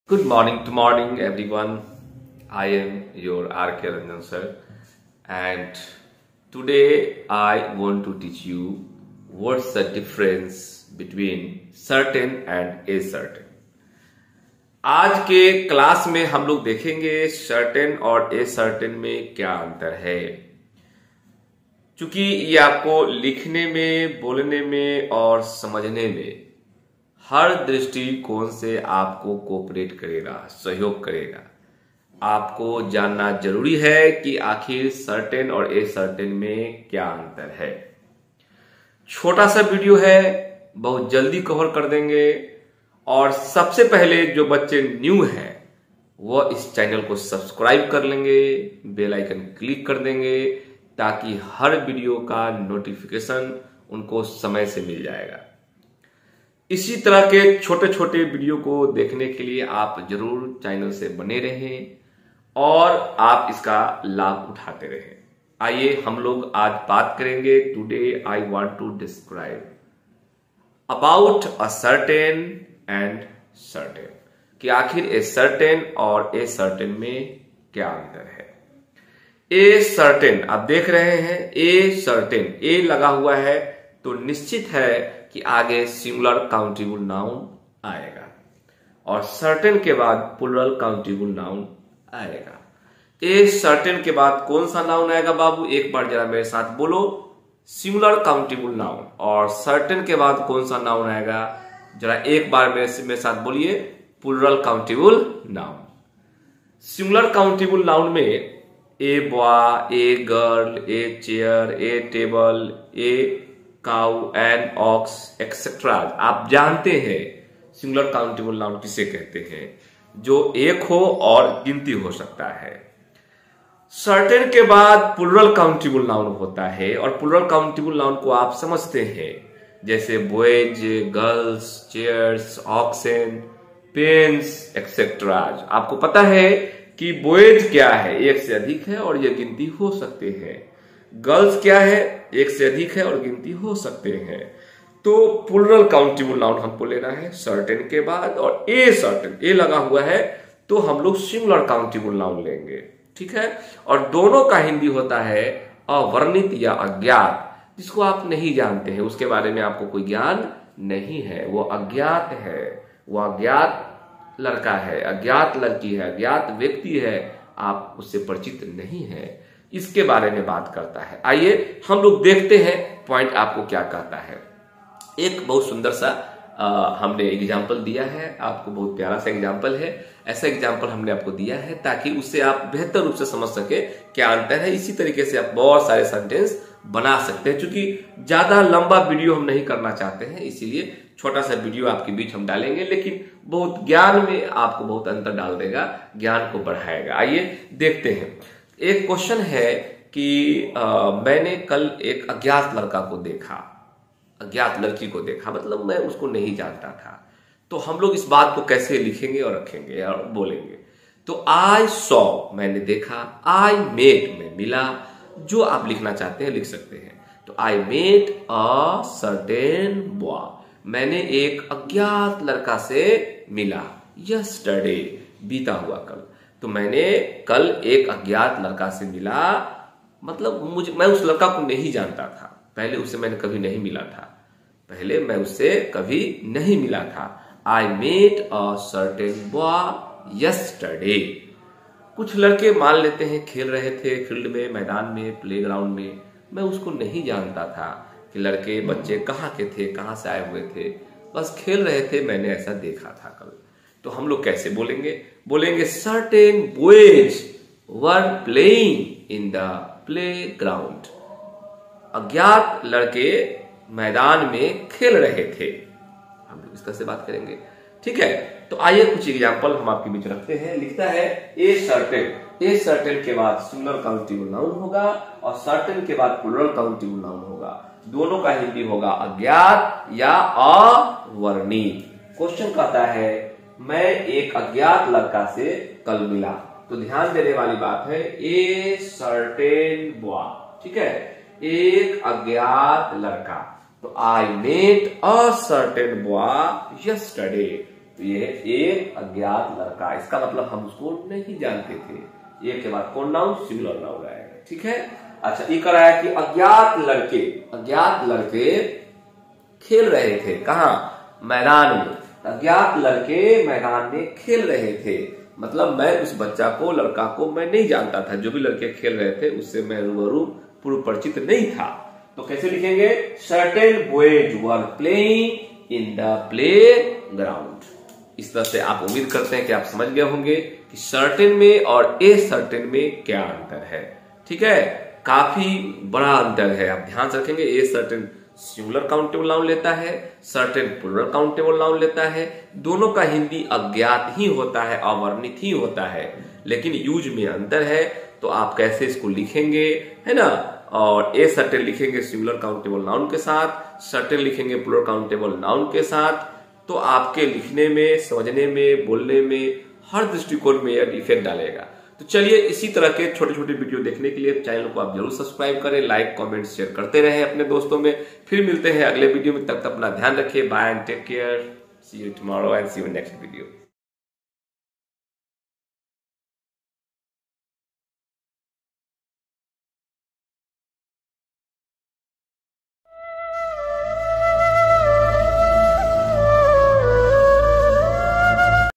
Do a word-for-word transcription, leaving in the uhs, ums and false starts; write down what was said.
Good morning to morning everyone. I am your R K Ranjan sir, and today I want to teach you what's the difference between certain and ascertain. आज के class में हम लोग देखेंगे certain और ascertain में क्या अंतर है। चूंकि ये आपको लिखने में, बोलने में और समझने में हर दृष्टिकोण से आपको कोऑपरेट करेगा, सहयोग करेगा। आपको जानना जरूरी है कि आखिर सर्टेन और असर्टेन में क्या अंतर है। छोटा सा वीडियो है, बहुत जल्दी कवर कर देंगे। और सबसे पहले जो बच्चे न्यू हैं वो इस चैनल को सब्सक्राइब कर लेंगे, बेल आइकन क्लिक कर देंगे ताकि हर वीडियो का नोटिफिकेशन उनको समय से मिल जाएगा। इसी तरह के छोटे छोटे वीडियो को देखने के लिए आप जरूर चैनल से बने रहें और आप इसका लाभ उठाते रहें। आइए हम लोग आज बात करेंगे। Today I want to describe about a certain and certain, कि आखिर ए सर्टेन और ए सर्टेन में क्या अंतर है। ए सर्टेन आप देख रहे हैं, ए सर्टेन, ए लगा हुआ है तो निश्चित है कि आगे सिंगुलर काउंटेबल नाउन आएगा और सर्टेन के बाद प्लूरल काउंटेबल नाउन आएगा। ए सर्टेन के बाद कौन सा नाउन आएगा बाबू, एक बार जरा मेरे साथ बोलो। Singular countable noun. और सर्टेन के बाद कौन सा नाउन आएगा, जरा एक बार मेरे मेरे साथ बोलिए, plural countable noun. Singular countable noun में a boy, a girl, a chair, a table, a cow, an ox etcetera आप जानते हैं सिंगुलर काउंटेबल नाउन किसे कहते हैं, जो एक हो और गिनती हो सकता है। सर्टेन के बाद प्लूरल काउंटेबल नाउन होता है और प्लूरल काउंटेबल नाउन को आप समझते हैं, जैसे boys, girls, chairs, oxen, pens etcetera. आपको पता है कि बॉयज क्या है, एक से अधिक है और ये गिनती हो सकते हैं। गर्ल्स क्या है, एक से अधिक है और गिनती हो सकते हैं। तो प्लूरल काउंटेबल नाउन हमको लेना है सर्टेन के बाद। और ए सर्टेन, ए लगा हुआ है तो हम लोग सिंगुलर काउंटेबल नाउन लेंगे, ठीक है। और दोनों का हिंदी होता है अवर्णित या अज्ञात, जिसको आप नहीं जानते हैं, उसके बारे में आपको कोई ज्ञान नहीं है, वो अज्ञात है, वो अज्ञात लड़का है, अज्ञात लड़की है, अज्ञात व्यक्ति है, आप उससे परिचित नहीं है, इसके बारे में बात करता है। आइए हम लोग देखते हैं पॉइंट आपको क्या कहता है। एक बहुत सुंदर सा आ, हमने एग्जाम्पल दिया है आपको, बहुत प्यारा सा एग्जाम्पल है। ऐसा एग्जाम्पल हमने आपको दिया है ताकि उससे आप बेहतर रूप से समझ सके क्या अंतर है। इसी तरीके से आप बहुत सारे सेंटेंस बना सकते हैं। चूंकि ज्यादा लंबा वीडियो हम नहीं करना चाहते हैं, इसीलिए छोटा सा वीडियो आपके बीच हम डालेंगे, लेकिन बहुत ज्ञान में आपको बहुत अंतर डाल देगा, ज्ञान को बढ़ाएगा। आइए देखते हैं। एक क्वेश्चन है कि आ, मैंने कल एक अज्ञात लड़का को देखा, अज्ञात लड़की को देखा, मतलब मैं उसको नहीं जानता था। तो हम लोग इस बात को कैसे लिखेंगे और रखेंगे और बोलेंगे। तो आई सॉ मैंने देखा, आई मेट में मिला, जो आप लिखना चाहते हैं लिख सकते हैं। तो I met a certain boy, मैंने एक अज्ञात लड़का से मिला। यस्टरडे बीता हुआ कल, तो मैंने कल एक अज्ञात लड़का से मिला, मतलब मुझे, मैं उस लड़का को नहीं जानता था, पहले उससे मैंने कभी नहीं मिला था, पहले मैं उससे कभी नहीं मिला था। I met a certain boy yesterday. कुछ लड़के मान लेते हैं खेल रहे थे फील्ड में, मैदान में, प्लेग्राउंड में, मैं उसको नहीं जानता था कि लड़के बच्चे कहाँ के थे, कहाँ से आए हुए थे, बस खेल रहे थे, मैंने ऐसा देखा था कल। तो हम लोग कैसे बोलेंगे, बोलेंगे certain boys were playing in the playground, अज्ञात लड़के मैदान में खेल रहे थे। हम लोग इस तरह से बात करेंगे, ठीक है। तो आइए कुछ एग्जांपल हम आपके बीच रखते हैं। लिखता है ए सर्टेन, ए सर्टेन के बाद सिंगुलर काउंटेबल नाउन होगा और सर्टेन के बाद प्लूरल काउंटेबल नाउन होगा। दोनों का हिंदी होगा अज्ञात या अवर्णित। क्वेश्चन कहता है मैं एक अज्ञात लड़का से कल मिला, तो ध्यान देने वाली बात है ए सर्टेन बॉय, ठीक है, एक अज्ञात लड़का। तो I met a certain boy yesterday, तो ये एक अज्ञात लड़का, इसका मतलब हम उसको नहीं जानते थे। एक के बाद कौन नाउन, सिंगुलर नाउन आएगा, ठीक है। अच्छा, ये कर रहा है कि अज्ञात लड़के, अज्ञात लड़के खेल रहे थे, कहा, मैदान में। अज्ञात लड़के मैदान में खेल रहे थे, मतलब मैं उस बच्चा को, लड़का को मैं नहीं जानता था। जो भी लड़के खेल रहे थे उससे मैं रूबरू पूर्व परिचित नहीं था। तो कैसे लिखेंगे, certain boys were playing in the playground. इस तरह से आप उम्मीद करते हैं कि आप समझ गए होंगे कि सर्टेन में और ए सर्टेन में क्या अंतर है, ठीक है। काफी बड़ा अंतर है, आप ध्यान से रखेंगे। A certain singular countable noun लेता है, सर्टेन प्लूरल काउंटेबल नाउन लेता है। दोनों का हिंदी अज्ञात ही होता है, अवर्णित ही होता है, लेकिन यूज में अंतर है। तो आप कैसे इसको लिखेंगे, है ना। और ए सर्टेन लिखेंगे सिंगुलर काउंटेबल नाउन के साथ, सर्टेन लिखेंगे प्लूरल काउंटेबल नाउन के साथ। तो आपके लिखने में, समझने में, बोलने में, हर दृष्टिकोण में यह इफेक्ट डालेगा। तो चलिए, इसी तरह के छोटे छोटे वीडियो देखने के लिए चैनल को आप जरूर सब्सक्राइब करें, लाइक कमेंट शेयर करते रहें अपने दोस्तों में। फिर मिलते हैं अगले वीडियो में, तब तक अपना ध्यान रखिए। Bye and take care, see you tomorrow and see you next video.